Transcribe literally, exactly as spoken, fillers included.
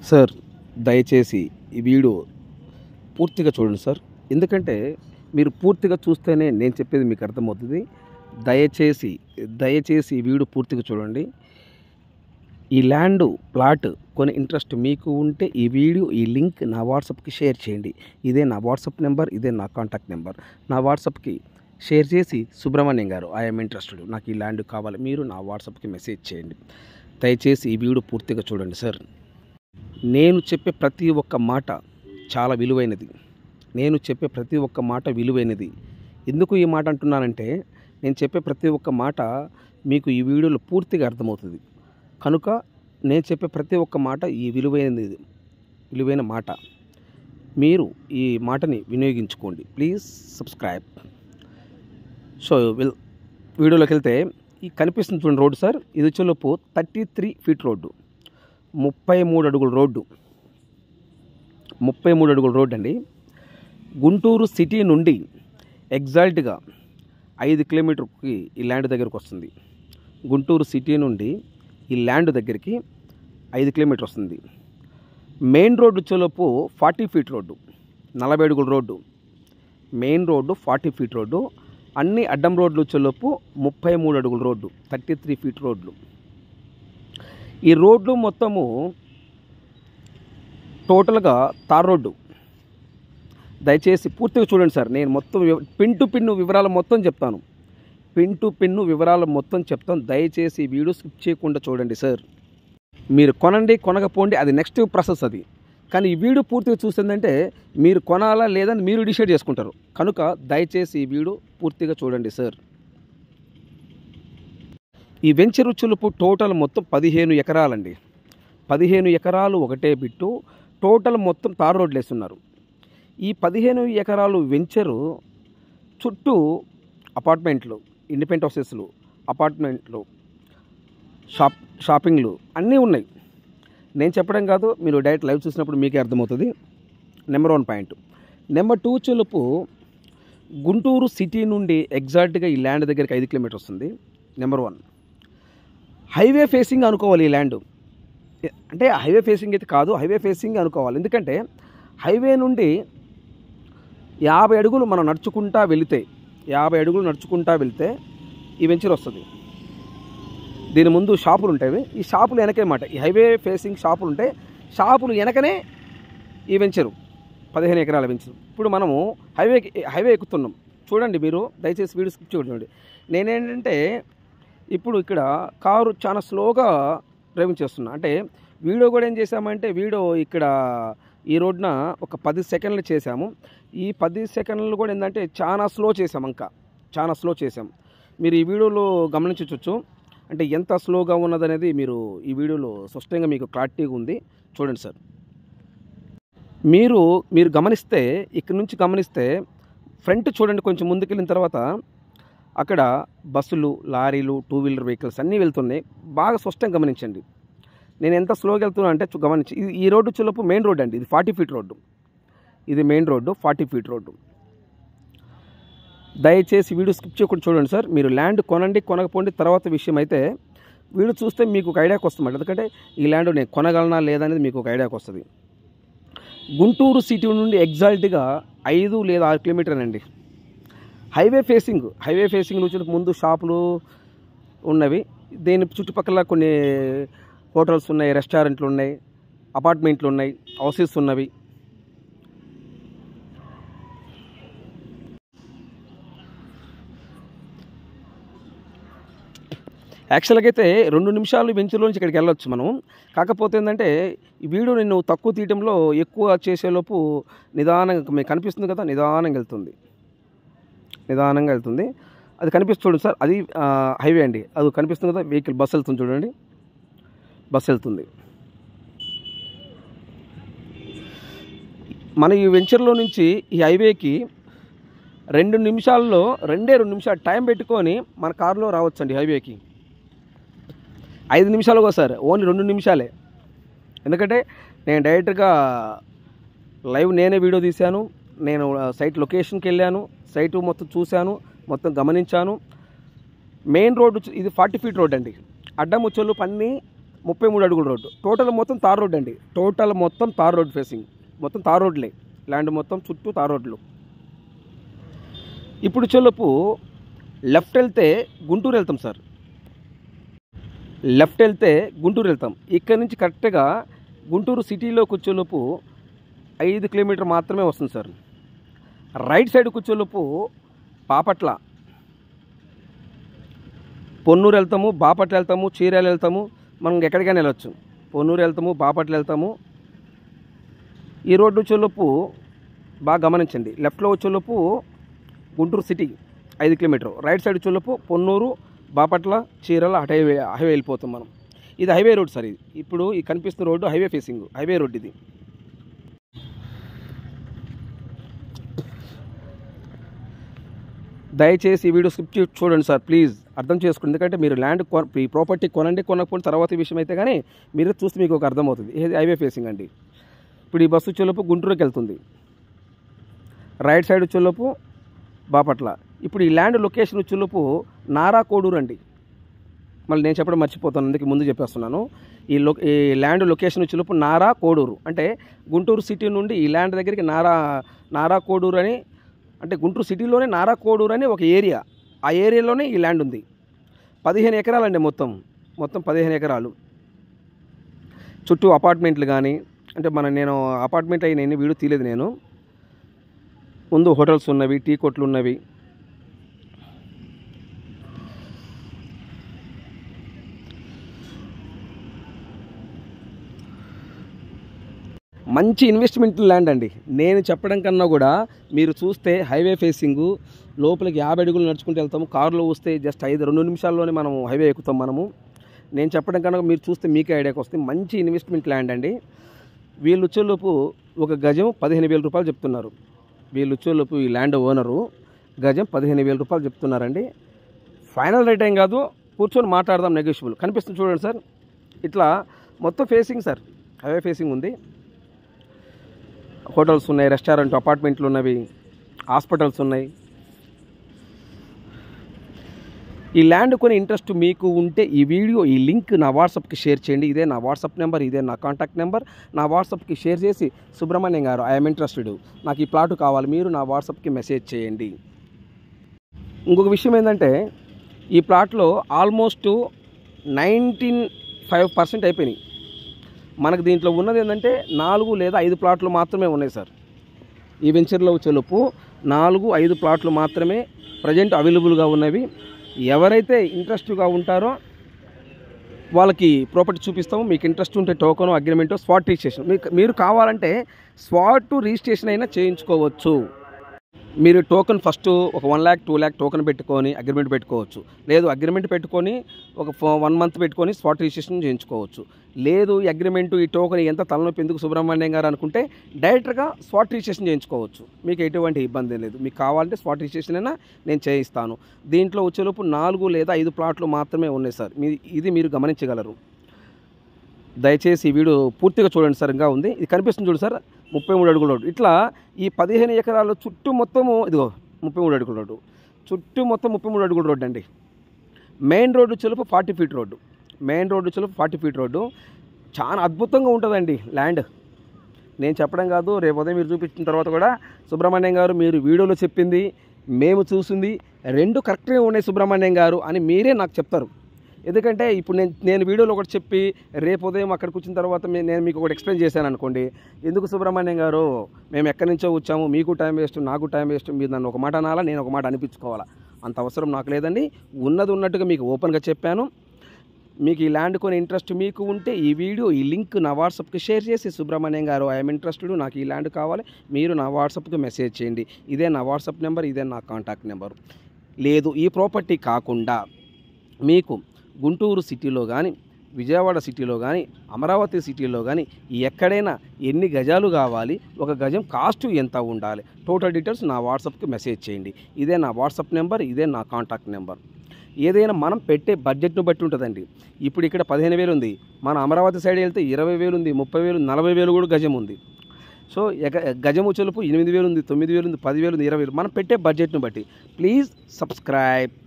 Sir దయచేసి ఈ video పూర్తిగా చూడండి సార్. ఎందుకంటే మీరు పూర్తిగా చూస్తేనే నేను చెప్పేది మీకు అర్థమవుతుంది. దయచేసి దయచేసి ఈ వీడియో పూర్తిగా చూడండి. ఈ ల్యాండ్ ప్లాట్ కొన్ని ఇంట్రెస్ట్ మీకు ఉంటే ఈ వీడియో ఈ లింక్ నా వాట్సాప్కి షేర్ చేయండి. ఇదే నా వాట్సాప్ నెంబర్, ఇదే నా కాంటాక్ట్ నెంబర్. నా వాట్సాప్కి షేర్ చేసి సుబ్రహ్మణ్యం గారు ఐఎమ్ ఇంట్రెస్టెడ్, నాకు ఈ ల్యాండ్ కావాలి, మీరు నా వాట్సాప్కి మెసేజ్ చేయండి. దయచేసి ఈ వీడియో పూర్తిగా చూడండి సార్. నేను చెప్పే ప్రతి ఒక్క మాట చాలా విలువైనది. నేను చెప్పే ప్రతి ఒక్క మాట విలువైనది. ఎందుకు ఈ మాట అంటున్నానంటే, నేను చెప్పే ప్రతి ఒక్క మాట మీకు ఈ వీడియోలో పూర్తిగా అర్థమవుతుంది. కనుక నేను చెప్పే ప్రతి ఒక్క మాట ఈ విలువైనది విలువైన మాట. మీరు ఈ మాటని వినియోగించుకోండి. Please subscribe. సో విల్ వీడియోలోకి వెళ్తే, ఈ కనిపిస్తుంది చూడండి రోడ్డు సార్. ఇది వచ్చేలోపు థర్టీ త్రీ ఫీట్ రోడ్డు, ముప్పై మూడు అడుగుల రోడ్డు ముప్పై మూడు అడుగుల రోడ్డు అండి. గుంటూరు సిటీ నుండి ఎగ్జాక్ట్గా ఐదు కిలోమీటర్కి ఈ ల్యాండ్ దగ్గరకు వస్తుంది. గుంటూరు సిటీ నుండి ఈ ల్యాండ్ దగ్గరికి ఐదు కిలోమీటర్ వస్తుంది. మెయిన్ రోడ్డు వచ్చేలోపు ఫార్టీ ఫీట్ రోడ్డు, నలభై అడుగుల road. Main road forty feet road. అన్ని అడ్డం రోడ్లు వచ్చేలోపు ముప్పై మూడు అడుగుల రోడ్డు, థర్టీ త్రీ ఫీట్ రోడ్లు. ఈ రోడ్లు మొత్తము టోటల్గా తార్ రోడ్డు. దయచేసి పూర్తిగా చూడండి సార్. నేను మొత్తం పిన్ టు పిన్ను వివరాలు మొత్తం చెప్తాను. పిన్ టు పిన్ను వివరాలు మొత్తం చెప్తాను. దయచేసి ఈ వీడియో స్కిప్ చేయకుండా చూడండి సార్. మీరు కొనండి కొనకపోండి, అది నెక్స్ట్ ప్రాసెస్ అది. కానీ ఈ వీడియో పూర్తిగా చూస్తుందంటే మీరు కొనాలా లేదని మీరు డిసైడ్ చేసుకుంటారు. కనుక దయచేసి ఈ వీడియో పూర్తిగా చూడండి సార్. ఈ వెంచర్ చులుపు టోటల్ మొత్తం పదిహేను ఎకరాలండి. పదిహేను ఎకరాలు ఒకటే బిట్టు. టోటల్ మొత్తం తార్ రోడ్లు వేస్తున్నారు. ఈ పదిహేను ఎకరాలు వెంచరు చుట్టూ అపార్ట్మెంట్లు, ఇండిపెండెంట్ హౌసెస్లు, అపార్ట్మెంట్లు, షాప్ షాపింగ్లు అన్నీ ఉన్నాయి. నేను చెప్పడం కాదు, మీరు డైరెక్ట్ లైవ్ చూసినప్పుడు మీకే అర్థమవుతుంది. Number one point. Number two చెలుపు గుంటూరు సిటీ నుండి ఎగ్జాక్ట్గా ఈ ల్యాండ్ దగ్గరికి ఐదు కిలోమీటర్ వస్తుంది. Number one. హైవే ఫేసింగ్ అనుకోవాలి ఈ ల్యాండ్. అంటే హైవే ఫేసింగ్ అయితే కాదు, హైవే ఫేసింగ్ అనుకోవాలి. ఎందుకంటే హైవే నుండి యాభై అడుగులు మనం నడుచుకుంటా వెళితే యాభై అడుగులు నడుచుకుంటా వెళితే ఈ వెంచర్ వస్తుంది. దీని ముందు షాపులు ఉంటాయి. ఈ షాపులు వెనకే మాట, ఈ హైవే ఫేసింగ్ షాపులు ఉంటాయి. షాపులు వెనకనే ఈ వెంచరు, పదిహేను ఎకరాల వెంచరు. ఇప్పుడు మనము హైవే హైవే ఎక్కుతున్నాం. చూడండి మీరు, దయచేసి వీడియో స్కిప్ చూడండి. నేనేంటంటే ఇప్పుడు ఇక్కడ కారు చాలా స్లోగా డ్రైవింగ్ చేస్తున్నా. అంటే వీడియో కూడా ఏం చేసామంటే, వీడియో ఇక్కడ ఈ రోడ్న ఒక పది సెకండ్లు చేసాము. ఈ పది సెకండ్లు కూడా ఏంటంటే చాలా స్లో చేసాము, ఇంకా చాలా స్లో చేసాం. మీరు ఈ వీడియోలో గమనించవచ్చు. అంటే ఎంత స్లోగా ఉన్నదనేది మీరు ఈ వీడియోలో స్పష్టంగా మీకు క్లారిటీగా ఉంది. చూడండి సార్. మీరు మీరు గమనిస్తే, ఇక్కడ నుంచి గమనిస్తే ఫ్రంట్ చూడండి, కొంచెం ముందుకెళ్ళిన తర్వాత అక్కడ బస్సులు, లారీలు, టూ వీలర్ వెహికల్స్ అన్నీ వెళ్తున్నాయి. బాగా స్పష్టంగా గమనించండి. నేను ఎంత స్లోగా వెళ్తున్నా అంటే గమనించి. ఇది ఈ రోడ్డు చులుపు మెయిన్ రోడ్ అండి. ఇది ఫార్టీ ఫీట్ రోడ్డు. ఇది main road, forty feet road. దయచేసి వీడియో స్కిప్ చేయకుండా చూడండి సార్. మీరు ల్యాండ్ కొనండి కొనకపోండి తర్వాత విషయం అయితే, వీడియో చూస్తే మీకు ఒక ఐడియాకి వస్తుంది. ఎందుకంటే ఈ ల్యాండ్ నేను కొనగలనా లేదా అనేది మీకు ఒక ఐడియాకి వస్తుంది. గుంటూరు సిటీ నుండి ఎగ్జాక్ట్గా ఐదు లేదా ఆరు కిలోమీటర్ అండి. హైవే ఫేసింగ్ హైవే ఫేసింగ్ నుంచి ముందు షాపులు ఉన్నవి. దీని చుట్టుపక్కల కొన్ని హోటల్స్ ఉన్నాయి, రెస్టారెంట్లు ఉన్నాయి, అపార్ట్మెంట్లు ఉన్నాయి, హౌసెస్ ఉన్నవి. యాక్చువల్గా అయితే రెండు నిమిషాలు వెంచర్లో నుంచి ఇక్కడికి వెళ్ళొచ్చు మనం. కాకపోతే ఏంటంటే ఈ వీడియో నేను తక్కువ తీయటంలో ఎక్కువ చేసేలోపు నిదానంగా మీకు కనిపిస్తుంది కదా, నిదానంగా వెళ్తుంది నిదానంగా వెళ్తుంది అది కనిపిస్తుంది చూడండి సార్. అది హైవే అండి. అది కనిపిస్తుంది కదా, వెహికల్ బస్సు వెళ్తుంది చూడండి, బస్సు వెళ్తుంది. మన ఈ వెంచర్లో నుంచి ఈ హైవేకి రెండు నిమిషాల్లో రెండే రెండు నిమిషాలు టైం పెట్టుకొని మన కారులో రావచ్చండి హైవేకి. ఐదు నిమిషాలు సార్, ఓన్లీ రెండు నిమిషాలే. ఎందుకంటే నేను డైరెక్ట్గా లైవ్ నేనే వీడియో తీశాను. నేను సైట్ లొకేషన్కి వెళ్ళాను, సైటు మొత్తం చూశాను, మొత్తం గమనించాను. మెయిన్ రోడ్డు ఇది ఫార్టీ ఫీట్ రోడ్ అండి. అడ్డం వచ్చేలు పన్నీ ముప్పై మూడు అడుగుల రోడ్డు. టోటల్ మొత్తం తార్ రోడ్ అండి. టోటల్ మొత్తం తార్ రోడ్ ఫేసింగ్, మొత్తం తార్ రోడ్లే, ల్యాండ్ మొత్తం చుట్టూ తార్ రోడ్లు. ఇప్పుడు చెల్లుపు లెఫ్ట్ వెళ్తే గుంటూరు వెళ్తాం సార్. లెఫ్ట్ వెళ్తే గుంటూరు వెళ్తాం. ఇక్కడ నుంచి కరెక్ట్గా గుంటూరు సిటీలో కూర్చోలోపు ఐదు కిలోమీటర్ మాత్రమే వస్తుంది సార్. రైట్ సైడ్ కూర్చోలోపు బాపట్ల, పొన్నూరు వెళ్తాము, బాపట్ల వెళ్తాము, చీరాల వెళ్తాము, మనం ఎక్కడికైనా వెళ్ళొచ్చు. పొన్నూరు వెళ్తాము, బాపట్ల వెళ్తాము. ఈ రోడ్డు వచ్చేలోపు బాగా గమనించండి. లెఫ్ట్లో వచ్చేలోపు గుంటూరు సిటీ ఐదు కిలోమీటర్, రైట్ సైడ్ వచ్చేలోపు పొన్నూరు, బాపట్ల, చీరాల హైవే హైవే వెళ్ళిపోతాం మనం. ఇది హైవే రోడ్ సార్. ఇది ఇప్పుడు ఈ కనిపిస్తున్న road highway facing, highway road ఇది. దయచేసి ఈ వీడియో స్కిప్ చేసి చూడండి సార్, ప్లీజ్ అర్థం చేసుకోండి. ఎందుకంటే మీరు ల్యాండ్ ఈ ప్రాపర్టీ కొనండి, కొనకపోతే తర్వాత విషయం అయితే కానీ మీరు చూస్తే మీకు ఒక అర్థమవుతుంది. ఇది హైవే ఫేసింగ్ అండి. ఇప్పుడు ఈ బస్సు వచ్చేలోపు గుంటూరుకి వెళ్తుంది, రైట్ సైడ్ వచ్చేలోపు బాపట్ల. ఇప్పుడు ఈ ల్యాండ్ లొకేషన్ వచ్చేలోపు నారా కోడూరు అండి. మళ్ళీ నేను చెప్పడం మర్చిపోతాను, అందుకే ముందు చెప్పేస్తున్నాను. ఈ లొ ఈ ల్యాండ్ లొకేషన్ వచ్చేలోపు నారా కోడూరు, అంటే గుంటూరు సిటీ నుండి ఈ ల్యాండ్ దగ్గరికి నారా నారా కోడూరు అని, అంటే గుంటూరు సిటీలోనే నారా కోడూరు అని ఒక ఏరియా, ఆ ఏరియాలోనే ఈ ల్యాండ్ ఉంది. పదిహేను ఎకరాలండి మొత్తం, మొత్తం పదిహేను ఎకరాలు. చుట్టూ అపార్ట్మెంట్లు కానీ, అంటే మన నేను అపార్ట్మెంట్ అయిన ఎన్ని వీడియో తీయలేదు నేను. ముందు హోటల్స్ ఉన్నవి, టీ కొట్లు ఉన్నవి. మంచి ఇన్వెస్ట్మెంట్ ల్యాండ్ అండి. నేను చెప్పడం కన్నా కూడా మీరు చూస్తే హైవే ఫేసింగు, లోపలికి యాభై అడుగులు నడుచుకుంటూ వెళ్తాము. కారులో వస్తే జస్ట్ ఐదు రెండు నిమిషాల్లోనే మనం హైవే ఎక్కుతాం మనము. నేను చెప్పడం కన్నా మీరు చూస్తే మీకే ఐడియాకి వస్తుంది. మంచి ఇన్వెస్ట్మెంట్ ల్యాండ్ అండి. వీళ్ళు వచ్చేలోపు ఒక గజం పదిహేను వేల రూపాయలు చెప్తున్నారు. వీళ్ళు వచ్చేలోపు ఈ ల్యాండ్ ఓనరు గజం పదిహేను వేల రూపాయలు చెప్తున్నారండి. ఫైనల్ రేట్ ఏం కాదు, కూర్చొని మాట్లాడదాం, నెగోషియబుల్. కనిపిస్తుంది చూడండి సార్, ఇట్లా మొత్తం ఫేసింగ్ సార్, హైవే ఫేసింగ్ ఉంది. హోటల్స్ ఉన్నాయి, రెస్టారెంట్, అపార్ట్మెంట్లు ఉన్నవి, హాస్పిటల్స్ ఉన్నాయి. ఈ ల్యాండ్ కొని ఇంట్రెస్ట్ మీకు ఉంటే ఈ వీడియో ఈ లింక్ నా వాట్సాప్కి షేర్ చేయండి. ఇదే నా వాట్సాప్ నెంబర్, ఇదే నా కాంటాక్ట్ నెంబర్. నా వాట్సాప్కి షేర్ చేసి సుబ్రహ్మణ్యం గారు ఐఎమ్ ఇంట్రెస్టెడ్, నాకు ఈ ప్లాట్ కావాలి, మీరు నా వాట్సాప్కి మెసేజ్ చేయండి. ఇంకొక విషయం ఏంటంటే ఈ ప్లాట్లో ఆల్మోస్ట్ నైన్టీన్ ఫైవ్ పర్సెంట్ అయిపోయినాయి. మనకు దీంట్లో ఉన్నది ఏంటంటే నాలుగు లేదా ఐదు ప్లాట్లు మాత్రమే ఉన్నాయి సార్. ఈ వెంచర్లో వచ్చేలోపు నాలుగు ఐదు ప్లాట్లు మాత్రమే ప్రజెంట్ అవైలబుల్గా ఉన్నవి. ఎవరైతే ఇంట్రెస్ట్గా ఉంటారో వాళ్ళకి ప్రాపర్టీ చూపిస్తాము. మీకు ఇంట్రెస్ట్ ఉంటే టోకన్, అగ్రిమెంట్, స్పాట్ రిజిస్ట్రేషన్, మీకు మీరు కావాలంటే స్పాట్ రిజిస్ట్రేషన్ అయినా చేయించుకోవచ్చు. మీరు టోకెన్ ఫస్ట్ ఒక one lakh two lakh token పెట్టుకొని అగ్రిమెంట్ పెట్టుకోవచ్చు. లేదు అగ్రిమెంట్ పెట్టుకొని ఒక వన్ మంత్ పెట్టుకొని స్పాట్ రిజిస్ట్రేషన్ చేయించుకోవచ్చు. లేదు ఈ అగ్రిమెంట్ ఈ టోకెన్ ఎంత తలనొప్పి ఎందుకు సుబ్రహ్మణ్యం గారు అనుకుంటే డైరెక్ట్గా స్పాట్ రిజిస్ట్రేషన్ చేయించుకోవచ్చు. మీకు ఎటువంటి ఇబ్బంది లేదు. మీకు కావాలంటే స్పాట్ రిజిస్ట్రేషన్ అయినా నేను చేయిస్తాను. దీంట్లో వచ్చేలోపు నాలుగు లేదా ఐదు ప్లాట్లు మాత్రమే ఉన్నాయి సార్. మీ ఇది మీరు గమనించగలరు. దయచేసి ఈ వీడియో పూర్తిగా చూడండి సార్. ఇంకా ఉంది, ఇది కనిపిస్తుంది చూడు సార్, ముప్పై మూడు అడుగుల రోడ్డు. ఇట్లా ఈ పదిహేను ఎకరాల చుట్టూ మొత్తము ఇదిగో ముప్పై మూడు అడుగుల రోడ్డు, చుట్టూ మొత్తం ముప్పై మూడు అడుగుల రోడ్డు అండి. మెయిన్ రోడ్డు చెలుపు forty feet road, main road చెలుపు ఫార్టీ ఫీట్ రోడ్డు. చాలా అద్భుతంగా ఉంటుందండి ల్యాండ్. నేను చెప్పడం కాదు, రేపు ఉదయం మీరు చూపించిన తర్వాత కూడా సుబ్రహ్మణ్యం గారు మీరు వీడియోలో చెప్పింది మేము చూసింది రెండు కరెక్ట్గా ఉన్నాయి సుబ్రహ్మణ్యం గారు అని మీరే నాకు చెప్తారు. ఎందుకంటే ఇప్పుడు నేను నేను వీడియోలో ఒకటి చెప్పి రేపు ఉదయం అక్కడికి వచ్చిన తర్వాత నేను మీకు ఒకటి ఎక్స్ప్లెయిన్ చేశాను అనుకోండి, ఎందుకు సుబ్రహ్మణ్యం గారు మేము ఎక్కడి నుంచో వచ్చాము, మీకు టైం వేస్ట్ నాకు టైం వేస్ట్, మీరు నన్ను ఒక మాట అనాలా నేను ఒక మాట అనిపించుకోవాలా, అంత అవసరం నాకు లేదండి. ఉన్నది ఉన్నట్టుగా మీకు ఓపెన్గా చెప్పాను. మీకు ఈ ల్యాండ్ కొని ఇంట్రెస్ట్ మీకు ఉంటే ఈ వీడియో ఈ లింక్ నా వాట్సాప్కి షేర్ చేసి సుబ్రహ్మణ్యం గారు ఐఎమ్ ఇంట్రెస్టెడ్, నాకు ఈ ల్యాండ్ కావాలి, మీరు నా వాట్సాప్కి మెసేజ్ చేయండి. ఇదే నా వాట్సాప్ నెంబర్, ఇదే నా కాంటాక్ట్ నెంబర్. లేదు ఈ ప్రాపర్టీ కాకుండా మీకు గుంటూరు సిటీలో కానీ, విజయవాడ సిటీలో కానీ, అమరావతి సిటీలో కానీ ఎక్కడైనా ఎన్ని గజాలు కావాలి, ఒక గజం కాస్ట్ ఎంత ఉండాలి, టోటల్ డీటెయిల్స్ నా వాట్సాప్కి మెసేజ్ చేయండి. ఇదే నా వాట్సాప్ నెంబర్, ఇదే నా కాంటాక్ట్ నెంబర్. ఏదైనా మనం పెట్టే బడ్జెట్ను బట్టి ఉంటుందండి. ఇప్పుడు ఇక్కడ పదిహేను వేలు ఉంది, మన అమరావతి సైడ్ వెళ్తే ఇరవై వేలు ఉంది, ముప్పై వేలు, నలభై వేలు కూడా గజం ఉంది. సో గజము చెలుపు ఎనిమిది వేలు ఉంది, తొమ్మిది వేలు ఉంది, పది వేలు ఉంది, ఇరవై వేలు, మనం పెట్టే బడ్జెట్ను బట్టి. Please subscribe.